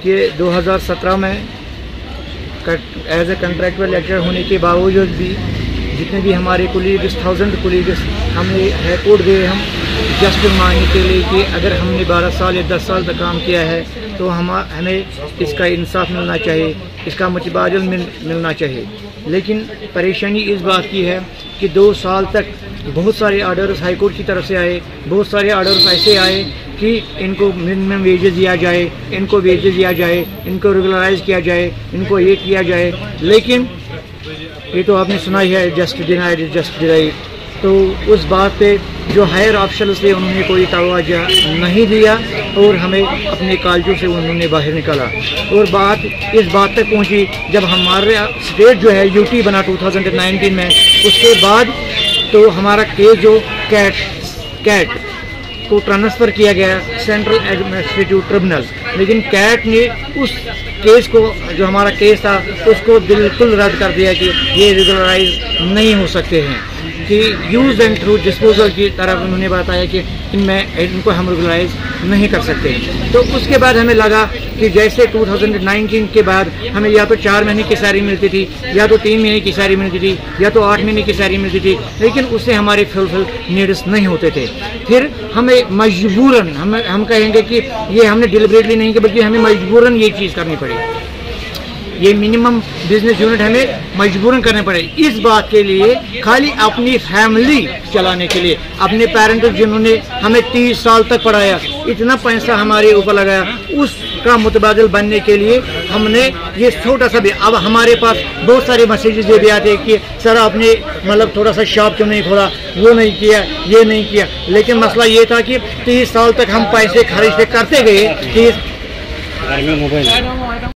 कि 2017 में as a contractual lecture होने के बावजूद भी जितने भी हमारे कुलीग्स 1000 कुलीग्स हमने हाई कोर्ट गए हम जस्टिस मांगने के लिए कि अगर हमने 12 साल या 10 साल तक काम किया है तो हमें इसका इंसाफ मिलना चाहिए, इसका मुतबादल मिलना चाहिए। लेकिन परेशानी इस बात की है कि 2 साल तक बहुत सारे आर्डर्स हाई कोर्ट की तरफ से आए, बहुत सारे आर्डर्स ऐसे आए कि इनको मिनिमम वेजेस दिया जाए, इनको वेजेस दिया जाए, इनको रेगुलराइज किया जाए, इनको ये किया जाए। लेकिन ये तो आपने सुना ही है, जस्ट डिनाइड जस्ट डिनाइड। तो उस बात पे जो हायर ऑफिशल्स थे उन्होंने कोई तवज्जो नहीं दिया और हमें अपने कॉलेजों से उन्होंने बाहर निकाला। और बात इस बात तक पहुंची जब हमारे स्टेट जो है यूटी बना 2019 में, उसके बाद तो हमारा केस जो कैट को ट्रांसफ़र किया गया सेंट्रल एडमिनिस्ट्रेटिव ट्रिब्यूनल, लेकिन कैट ने उस केस को जो हमारा केस था उसको बिल्कुल रद्द कर दिया कि ये रेगुलराइज नहीं हो सकते हैं, कि यूज़ एंड थ्रू डिस्पोजल की तरफ उन्होंने बताया कि इनको हम रेगुलराइज नहीं कर सकते। तो उसके बाद हमें लगा कि जैसे 2019 के बाद हमें या तो 4 महीने की सैलरी मिलती थी, या तो 3 महीने की सैलरी मिलती थी, या तो 8 महीने की सैलरी मिलती थी, लेकिन उससे हमारे फुलफिल नीड्स नहीं होते थे। फिर हमें मजबूरन हम कहेंगे कि ये हमने डिलिबरेटली नहीं किया, बल्कि हमें मजबूरन ये चीज़ करनी पड़ी, ये मिनिमम बिजनेस यूनिट हमें मजबूरन करने पड़े इस बात के लिए, खाली अपनी फैमिली चलाने के लिए, अपने पेरेंट्स जिन्होंने हमें 30 साल तक पढ़ाया, इतना पैसा हमारे ऊपर लगाया, उसका मुतबादिल बनने के लिए हमने ये छोटा सा भी, अब हमारे पास बहुत सारे मैसेजेस ये भी आते हैं कि सर आपने मतलब थोड़ा सा शॉप क्यों नहीं खोला, वो नहीं किया, ये नहीं किया। लेकिन मसला ये था कि 30 साल तक हम पैसे खर्च करते गए कि